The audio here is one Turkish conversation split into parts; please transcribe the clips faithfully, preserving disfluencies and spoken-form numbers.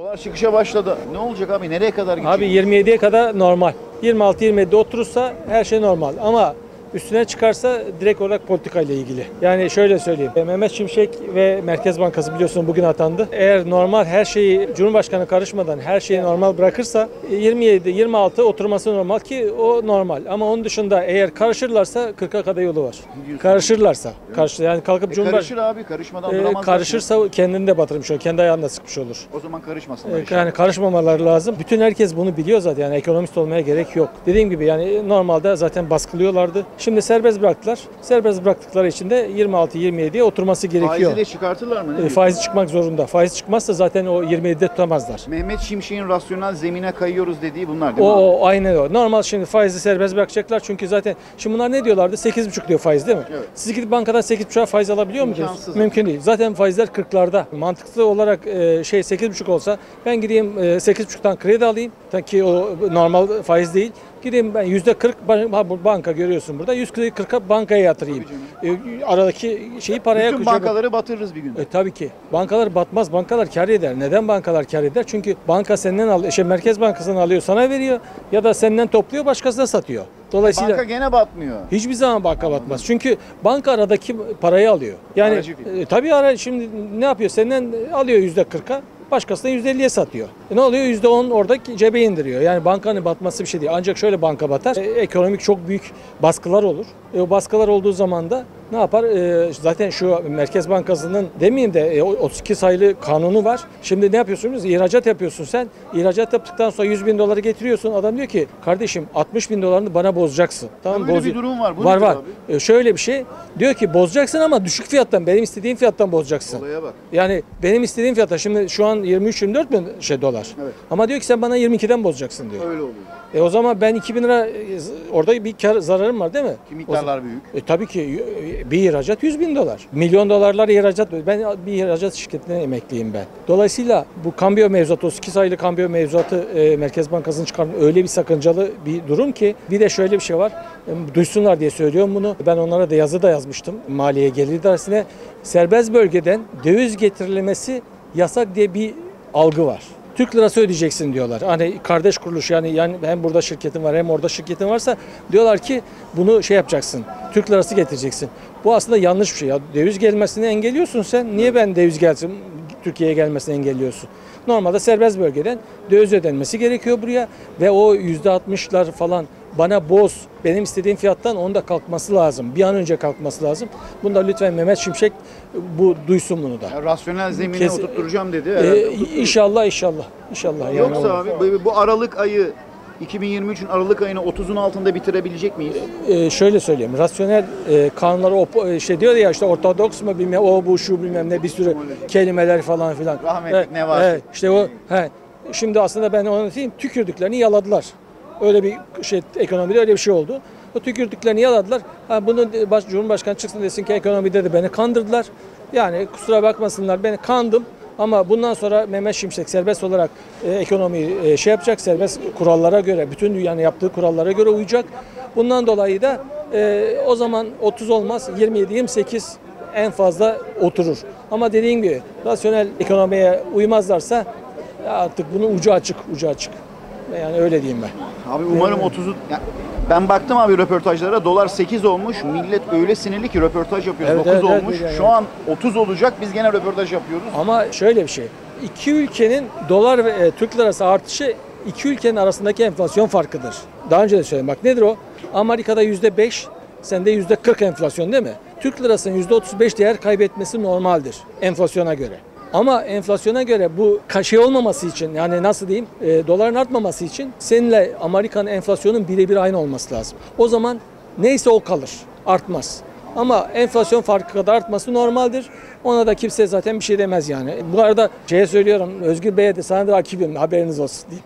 Dolar çıkışa başladı. Ne olacak abi? Nereye kadar gidecek? Abi yirmi yediye kadar normal. yirmi altı yirmi yedide oturursa her şey normal. Ama üstüne çıkarsa direkt olarak politika ile ilgili. Yani şöyle söyleyeyim. Mehmet Şimşek ve Merkez Bankası biliyorsun bugün atandı. Eğer normal her şeyi Cumhurbaşkanı karışmadan her şeyi normal bırakırsa yirmi yedi yirmi altı oturması normal ki o normal. Ama onun dışında eğer karışırlarsa kırka kadar yolu var. Karışırlarsa. Karışır, yani kalkıp E Cumhurbaşkanı karışır abi. Karışmadan e, duramazlar. karışırsa kendini de batırmış olur. Kendi ayağını da sıkmış olur. O zaman karışmasınlar. E, inşallah. Yani karışmamaları lazım. Bütün herkes bunu biliyor zaten. Yani ekonomist olmaya gerek yok. Dediğim gibi yani normalde zaten baskılıyorlardı. Şimdi serbest bıraktılar. Serbest bıraktıkları için de yirmi altı yirmi yediye oturması gerekiyor. Faizi de çıkartırlar mı? Ne E, diyorsun? faizi çıkmak zorunda. Faiz çıkmazsa zaten o yirmi yedide tutamazlar. Mehmet Şimşek'in rasyonel zemine kayıyoruz dediği bunlar değil O, mi? o aynen o. Normal şimdi faizi serbest bırakacaklar çünkü zaten şimdi bunlar ne diyorlardı? sekiz buçuk diyor faiz değil mi? Evet. Siz gidip bankadan sekiz buçuğa faiz alabiliyor musunuz? İmkansız. Mümkün değil. Zaten faizler kırklarda. Mantıklı olarak e, şey sekiz buçuk olsa ben gideyim e, sekiz buçuktan kredi alayım. Ta ki o normal faiz değil. Gideyim ben yüzde kırk banka görüyorsun burada. yüz kırka bankaya yatırayım. E, aradaki şeyi paraya Bütün bankaları batırırız bir gün. E, tabii ki. Bankalar batmaz. Bankalar kar eder. Neden bankalar kar eder? Çünkü banka senden alıyor. Şey, Merkez Bankası'ndan alıyor sana veriyor ya da senden topluyor başkasına satıyor. Dolayısıyla Banka gene batmıyor. hiçbir zaman banka batmaz. Çünkü banka aradaki parayı alıyor. Yani Aracı değil. e, tabii ara şimdi ne yapıyor? Senden alıyor yüzde kırka. Başkasına yüzde elliye satıyor. E ne oluyor? yüzde on orada cebe indiriyor. Yani bankanın batması bir şey değil. Ancak şöyle banka batar. E, ekonomik çok büyük baskılar olur. E, o baskılar olduğu zaman da ne yapar? E, zaten şu Merkez Bankası'nın demeyeyim de e, otuz iki sayılı kanunu var. Şimdi ne yapıyorsunuz? İhracat yapıyorsun sen. İhracat yaptıktan sonra yüz bin doları getiriyorsun. Adam diyor ki kardeşim altmış bin dolarını bana bozacaksın. Tamam, böyle bozu- bir durum var. Bu var nedir var. abi? E, şöyle bir şey. Diyor ki bozacaksın ama düşük fiyattan. Benim istediğim fiyattan bozacaksın. Olaya bak. Yani benim istediğim fiyata şimdi şu an yirmi üç yirmi dört bin şey dolar. Evet. Ama diyor ki sen bana yirmi ikiden bozacaksın diyor. Öyle oluyor. E o zaman ben iki bin lira e, orada bir kar zararım var değil mi? Ki miktarlar büyük. E tabii ki e, bir ihracat yüz bin dolar. Milyon dolarlar ihracat. Ben bir ihracat şirketine emekliyim ben. Dolayısıyla bu kambiyo mevzuatı, otuz iki sayılı kambiyo mevzuatı e, Merkez Bankası'nın çıkardığı öyle bir sakıncalı bir durum ki bir de şöyle bir şey var. E, duysunlar diye söylüyorum bunu. Ben onlara da yazı da yazmıştım. Maliye Gelir İdaresi'ne serbest bölgeden döviz getirilmesi yasak diye bir algı var. Türk lirası ödeyeceksin diyorlar. Hani kardeş kuruluş yani yani hem burada şirketin var hem orada şirketin varsa diyorlar ki bunu şey yapacaksın. Türk lirası getireceksin. Bu aslında yanlış bir şey ya. Döviz gelmesini engelliyorsun sen. Niye ben döviz gelsin Türkiye'ye gelmesini engelliyorsun? Normalde serbest bölgeden döviz ödenmesi gerekiyor buraya ve o yüzde altmışlar falan bana boz, benim istediğim fiyattan onun da kalkması lazım. Bir an önce kalkması lazım. Bunda lütfen Mehmet Şimşek bu duysun bunu da. Ya rasyonel zemine Kes- oturtturacağım dedi. Ee, Herhalde oturtturur. inşallah inşallah. İnşallah. Yani Yoksa olur. abi bu- bu Aralık ayı iki bin yirmi üçün Aralık ayını otuzun altında bitirebilecek miyiz? Ee, şöyle söyleyeyim. Rasyonel e, kanunları op- e, şey diyor ya işte ortodoks mu bilmem o bu şu bilmem ne bir sürü kelimeler falan filan. Rahmetlik ne var? Evet, işte o he. Şimdi aslında ben onu anlatayım. Tükürdüklerini yaladılar. Öyle bir şey ekonomide öyle bir şey oldu. O tükürdüklerini yaladılar. Ha, bunu baş, Cumhurbaşkanı çıksın desin ki ekonomide de beni kandırdılar. Yani kusura bakmasınlar beni kandım. Ama bundan sonra Mehmet Şimşek serbest olarak e, ekonomiyi e, şey yapacak, serbest kurallara göre, bütün dünyanın yaptığı kurallara göre uyacak. Bundan dolayı da e, o zaman otuz olmaz, yirmi yedi yirmi sekiz en fazla oturur. Ama dediğim gibi rasyonel ekonomiye uymazlarsa artık bunun ucu açık, ucu açık. Yani öyle diyeyim ben. Abi umarım otuzu... Ya ben baktım abi röportajlara, dolar sekiz olmuş. Millet öyle sinirli ki röportaj yapıyoruz. Evet, dokuz evet, olmuş. evet, yani. Şu an otuz olacak. Biz gene röportaj yapıyoruz. Ama şöyle bir şey. İki ülkenin dolar ve e, Türk lirası artışı iki ülkenin arasındaki enflasyon farkıdır. Daha önce de söyledim. Bak nedir o? Amerika'da yüzde beş, sende yüzde kırk enflasyon değil mi? Türk lirasının yüzde otuz beş değer kaybetmesi normaldir enflasyona göre. Ama enflasyona göre bu şey olmaması için yani nasıl diyeyim e, doların artmaması için seninle Amerika'nın enflasyonun birebir aynı olması lazım. O zaman neyse o kalır, artmaz. Ama enflasyon farkı kadar artması normaldir. Ona da kimse zaten bir şey demez yani. Bu arada şeye söylüyorum Özgür Bey'e de sana da rakibim haberiniz olsun diyeyim.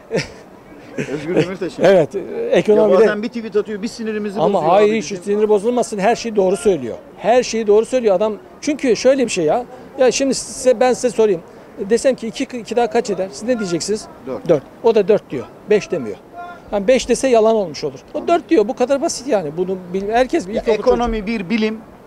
Özgür Demirtaş'ın. Evet Ya ekonomide. bazen bir tweet atıyor, bir sinirimizi bozuyor. Ama hayır abi. hiç sinir bozulmasın her şeyi doğru söylüyor. Her şeyi doğru söylüyor adam. Çünkü şöyle bir şey ya. Ya şimdi size, ben size sorayım. Desem ki iki, iki daha kaç eder? Siz ne diyeceksiniz? Dört. dört. O da dört diyor. beş demiyor. Yani beş dese yalan olmuş olur. O dört diyor. Bu kadar basit yani. Bunu bil- herkes bir Ya ilkokul ekonomi bir bilim.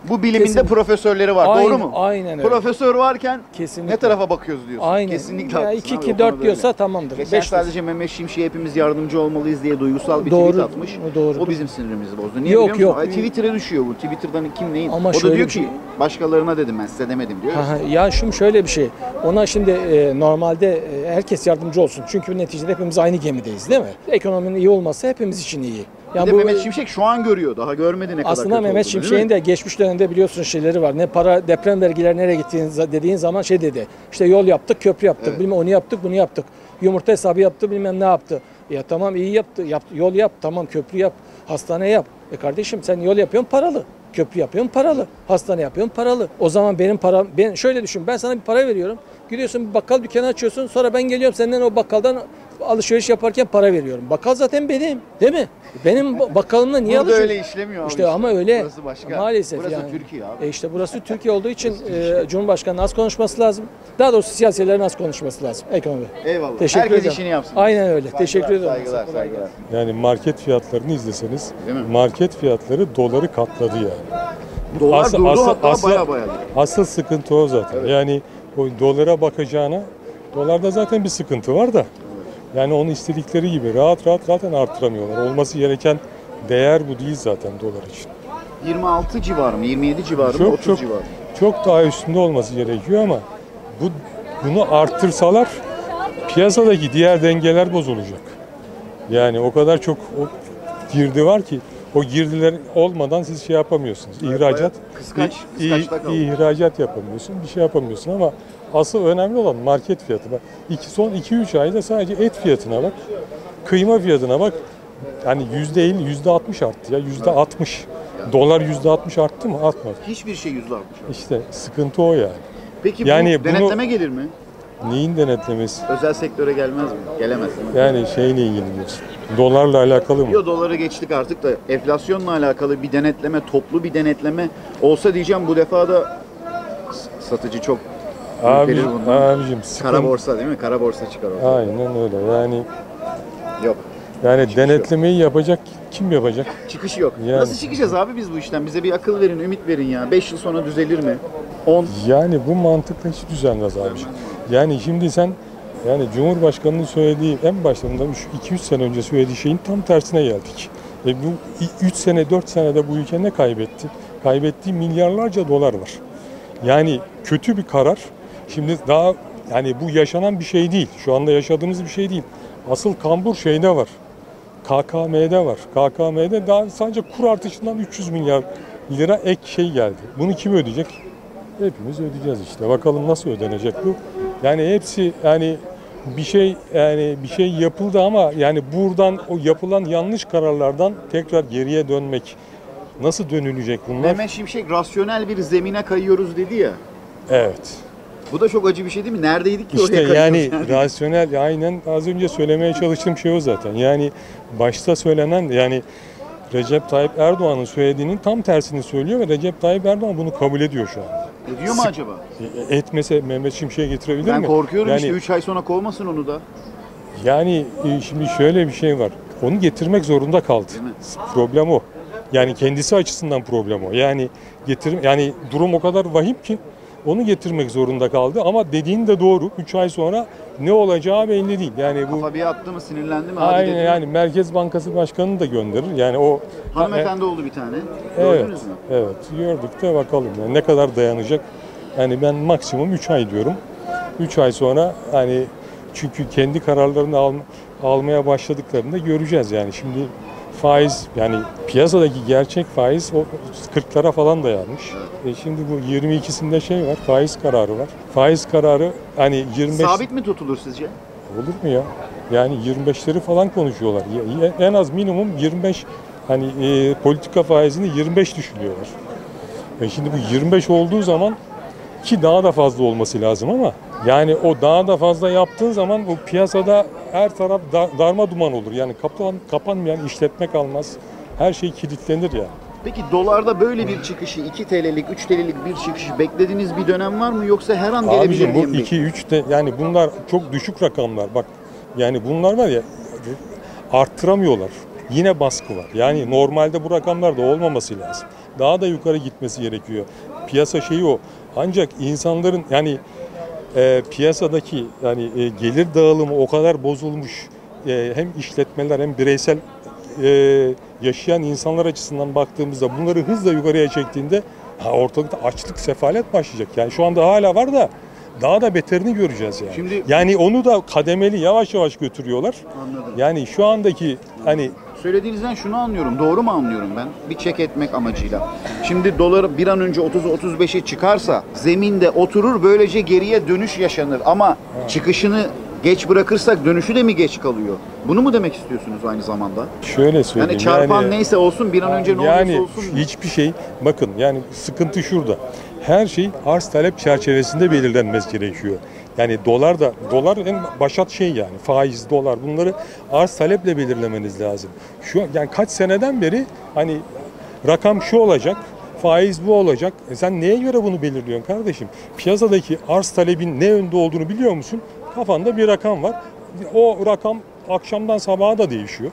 Bu biliminde Kesin. profesörleri var. Aynen, Doğru mu? aynen öyle. Profesör varken Kesinlikle. ne tarafa bakıyoruz diyorsun. Aynen. Kesinlikle Ya haklısın iki abi, iki o dört konuda diyorsa öyle. tamamdır. Geçen beş sadece Mehmet Şimşek'e hepimiz yardımcı olmalıyız diye duygusal bir Doğru, tweet atmış. doğru. O bizim sinirimizi bozdu. Niye Yok, biliyor musun? yok. Ay, Twitter'a düşüyor bu. Twitter'dan kim neyin? Ama o da şöyle diyor bir ki şey- başkalarına dedim ben size demedim diyor. Aha, ya şimdi şöyle bir şey. Ona şimdi e, normalde e, herkes yardımcı olsun. Çünkü neticede hepimiz aynı gemideyiz değil mi? Ekonominin iyi olması hepimiz için iyi. Bir Yani de bu Mehmet Şimşek şu an görüyor. Daha görmedi ne kadar aslında kötü Mehmet olduğunu, değil Şimşek'in mi? de geçmiş dönemde biliyorsun şeyleri var. Ne para deprem vergileri nereye gittiğin dediğin zaman şey dedi. İşte yol yaptık, köprü yaptık. Evet. Bilmem onu yaptık, bunu yaptık. Yumurta hesabı yaptı, bilmem ne yaptı. Ya tamam iyi yaptı. Yap, yol yap, tamam köprü yap, hastane yap. E kardeşim sen yol yapıyorsun paralı. Köprü yapıyorsun paralı. Hastane yapıyorsun paralı. O zaman benim param, ben şöyle düşün. Ben sana bir para veriyorum. Gidiyorsun bir bakkal dükkanı açıyorsun. Sonra ben geliyorum senden o bakkaldan alışveriş yaparken para veriyorum. Bakkal zaten benim. Değil mi? Benim bakkalımla niye Burada alışveriş? öyle işlemiyor abi. İşte ama öyle. Burası başka. Maalesef Burası yani. Türkiye abi. E işte burası Türkiye olduğu için e, Cumhurbaşkanı'nın az konuşması lazım. Daha doğrusu siyasilerin az konuşması lazım. Ekonomi. Eyvallah. Teşekkür Herkes ederim. işini yapsın. Aynen öyle. Saygılar, Teşekkür ederim. Saygılar, saygılar. Yani market fiyatlarını izleseniz Değil mi? market fiyatları doları katladı yani. Dolar Asıl- durdu asıl- hatta asıl- baya baya. Asıl sıkıntı o zaten. Evet. Yani o dolara bakacağına dolarda zaten bir sıkıntı var da yani onu istedikleri gibi rahat rahat zaten arttıramıyorlar. Olması gereken değer bu değil zaten dolar için. yirmi altı civarı mı? yirmi yedi civarı mı? Çok otuz çok civarı. çok daha üstünde olması gerekiyor ama bu bunu arttırsalar piyasadaki diğer dengeler bozulacak. Yani o kadar çok o girdi var ki o girdiler olmadan siz şey yapamıyorsunuz. Evet, İhracat, bayağı kıskaç, i- kıskaçta kaldı. i- ihracat yapamıyorsun, bir şey yapamıyorsun ama asıl önemli olan market fiyatı. Bak, iki, son iki üç ayda sadece et fiyatına bak, kıyma fiyatına bak. Yani yüzde elli, yüzde altmış arttı ya, yüzde altmış. Dolar yüzde altmış arttı mı? Artmadı. Hiçbir şey yüzde altmış. İşte sıkıntı o yani. Peki Yani bu bunu- denetleme gelir mi? Neyin denetlemesi? Özel sektöre gelmez mi? Gelemez değil mi? Yani şeyle ilgili diyorsun. Dolarla alakalı mı? Yo doları geçtik artık da enflasyonla alakalı bir denetleme, toplu bir denetleme olsa diyeceğim bu defa da s- satıcı çok Abi, ürperir bundan. abicim Kara sıkıntı. borsa değil mi? Kara borsa çıkar orada. Aynen öyle. Yani Yok. yani denetlemeyi yapacak kim yapacak? Çıkış yok. Yani. Nasıl çıkacağız abi biz bu işten? Bize bir akıl verin, ümit verin ya. beş yıl sonra düzelir mi? on. Yani bu mantıkla hiç düzelmez abicim. Yani şimdi sen yani Cumhurbaşkanı'nın söylediği en başlarında iki üç sene önce söylediği şeyin tam tersine geldik. E bu üç sene dört senede bu ülke ne kaybetti? Kaybettiği milyarlarca dolar var. Yani kötü bir karar. Şimdi daha yani bu yaşanan bir şey değil. Şu anda yaşadığımız bir şey değil. Asıl kambur şeyde var. K K M'de var. K K M'de daha sadece kur artışından üç yüz milyar lira ek şey geldi. Bunu kim ödeyecek? Hepimiz ödeyeceğiz işte. Bakalım nasıl ödenecek bu? Yani hepsi yani bir şey yani bir şey yapıldı ama yani buradan o yapılan yanlış kararlardan tekrar geriye dönmek nasıl dönülecek bunlar? Mehmet Şimşek rasyonel bir zemine kayıyoruz dedi ya. Evet. Bu da çok acı bir şey değil mi? Neredeydik ki İşte oraya yani kayıyoruz rasyonel aynen az önce söylemeye çalıştığım şey o zaten. Yani başta söylenen yani Recep Tayyip Erdoğan'ın söylediğinin tam tersini söylüyor ve Recep Tayyip Erdoğan bunu kabul ediyor şu an. Ediyor mu Sık- acaba? E, Etmese Mehmet Şimşek'e getirebilir Ben mi? korkuyorum yani, işte üç ay sonra kovmasın onu da. Yani e, şimdi şöyle bir şey var. Onu getirmek zorunda kaldı. Değil mi? Problem o. Yani kendisi açısından problem o. Yani getir yani durum o kadar vahim ki onu getirmek zorunda kaldı ama dediğin de doğru. üç ay sonra ne olacağı belli değil. Yani bu Kafa bir attı mı sinirlendi mi? Hadi aynen dedi. yani Merkez Bankası Başkanı'nı da gönderir. Yani o Hanımefendi oldu bir tane. Evet. Gördünüz mü? Evet. Gördük de bakalım yani ne kadar dayanacak. Yani ben maksimum üç ay diyorum. üç ay sonra hani çünkü kendi kararlarını al, almaya başladıklarında göreceğiz yani. Şimdi faiz yani piyasadaki gerçek faiz o kırklara falan dayanmış. E şimdi bu yirmi ikisinde şey var, faiz kararı var. Faiz kararı hani yirmi beş Sabit mi tutulur sizce? olur mu ya? Yani yirmi beşleri falan konuşuyorlar. Ya- En az minimum yirmi beş hani e, politika faizini yirmi beş düşünüyorlar. E şimdi bu yirmi beş olduğu zaman ki daha da fazla olması lazım ama yani o daha da fazla yaptığın zaman bu piyasada her taraf dar, darma duman olur. Yani kapan, kapanmayan işletme kalmaz. Her şey kilitlenir yani. Peki dolarda böyle bir çıkışı iki T L'lik, üç T L'lik bir çıkışı beklediğiniz bir dönem var mı yoksa her an gelebilir Abicim diye bu mi iki üç de yani bunlar çok düşük rakamlar. Bak yani bunlar var ya arttıramıyorlar. Yine baskı var. Yani normalde bu rakamlar da olmaması lazım. daha da yukarı gitmesi gerekiyor. Piyasa şeyi o. Ancak insanların yani e, piyasadaki yani e, gelir dağılımı o kadar bozulmuş. E, hem işletmeler hem bireysel e, yaşayan insanlar açısından baktığımızda bunları hızla yukarıya çektiğinde ha, ortalıkta açlık, sefalet başlayacak. Yani şu anda hala var da daha da beterini göreceğiz yani. Şimdi- yani onu da kademeli yavaş yavaş götürüyorlar. Anladım. Yani şu andaki hani Söylediğinizden şunu anlıyorum. Doğru mu anlıyorum ben? Bir çek etmek amacıyla. Şimdi dolar bir an önce otuz otuz beşe çıkarsa zeminde oturur, böylece geriye dönüş yaşanır. Ama çıkışını geç bırakırsak dönüşü de mi geç kalıyor? Bunu mu demek istiyorsunuz aynı zamanda? şöyle söyleyeyim. Yani çarpan yani, neyse olsun, bir an önce ne yani olursa olsun. hiçbir şey bakın yani sıkıntı şurada. Her şey arz talep çerçevesinde belirlenmesi gerekiyor. Yani dolar da dolar en başat şey yani faiz dolar bunları arz taleple belirlemeniz lazım. Şu yani kaç seneden beri hani rakam şu olacak, faiz bu olacak. E sen neye göre bunu belirliyorsun kardeşim? Piyasadaki arz talebin ne yönde olduğunu biliyor musun? Kafanda bir rakam var. O rakam akşamdan sabaha da değişiyor.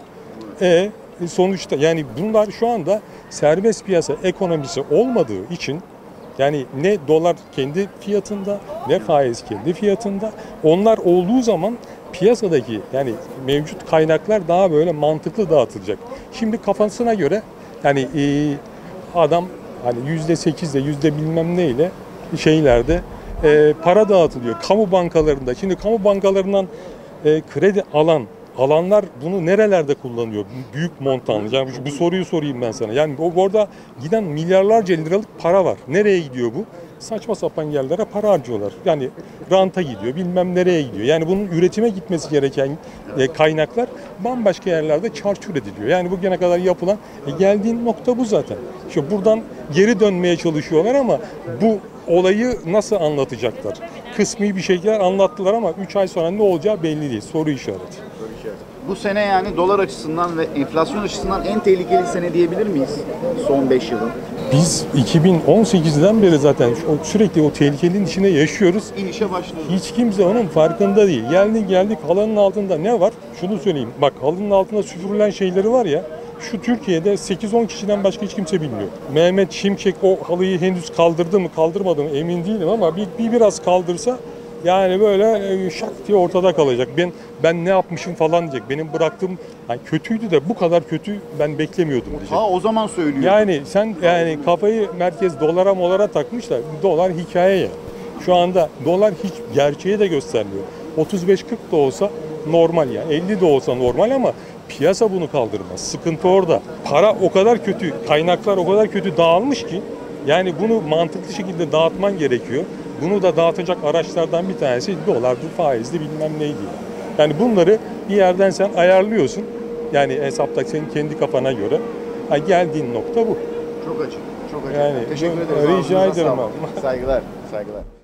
E sonuçta yani bunlar şu anda serbest piyasa ekonomisi olmadığı için yani ne dolar kendi fiyatında ne faiz kendi fiyatında. Onlar olduğu zaman piyasadaki yani mevcut kaynaklar daha böyle mantıklı dağıtılacak. Şimdi kafasına göre yani e, adam hani yüzde sekizle yüzde bilmem neyle şeylerde e, para dağıtılıyor. Kamu bankalarında. Şimdi kamu bankalarından e, kredi alan alanlar bunu nerelerde kullanıyor? Büyük montanlı. Yani bu soruyu sorayım ben sana. Yani o orada giden milyarlarca liralık para var. Nereye gidiyor bu? Saçma sapan yerlere para harcıyorlar. Yani ranta gidiyor, bilmem nereye gidiyor. Yani bunun üretime gitmesi gereken e, kaynaklar bambaşka yerlerde çarçur ediliyor. Yani bugüne kadar yapılan e, geldiğin nokta bu zaten. İşte buradan geri dönmeye çalışıyorlar ama bu olayı nasıl anlatacaklar? Kısmi bir şekilde anlattılar ama üç ay sonra ne olacağı belli değil. Soru işareti. Bu sene yani dolar açısından ve enflasyon açısından en tehlikeli sene diyebilir miyiz? Son beş yılın. Biz iki bin on sekizden beri zaten o- sürekli o tehlikenin içinde yaşıyoruz. İnişe başladı. Hiç kimse onun farkında değil. Geldik geldik halının altında ne var? Şunu söyleyeyim. Bak halının altında süpürülen şeyleri var ya. Şu Türkiye'de sekiz on kişiden başka hiç kimse bilmiyor. Mehmet Şimşek o halıyı henüz kaldırdı mı kaldırmadı mı emin değilim ama bir, bir biraz kaldırsa yani böyle e, şak diye ortada kalacak. Ben ben ne yapmışım falan diyecek. Benim bıraktığım yani kötüydü de bu kadar kötü ben beklemiyordum diyecek. Ha o zaman söylüyor. Yani sen yani kafayı merkez dolara molara takmış da dolar hikaye ya. Şu anda dolar hiç gerçeği de göstermiyor. otuz beş kırk da olsa normal ya. elli de olsa normal ama piyasa bunu kaldırmaz. Sıkıntı orada. Para o kadar kötü, kaynaklar o kadar kötü dağılmış ki yani bunu mantıklı şekilde dağıtman gerekiyor. Bunu da dağıtacak araçlardan bir tanesi dolardı, faizli bilmem neydi. Yani bunları bir yerden sen ayarlıyorsun. Yani hesapta senin kendi kafana göre. Ha, geldiğin nokta bu. Çok açık. Çok açık. Yani Teşekkür bu- ederiz. rica Ağzınıza ederim sağlık. abi. Saygılar. Saygılar.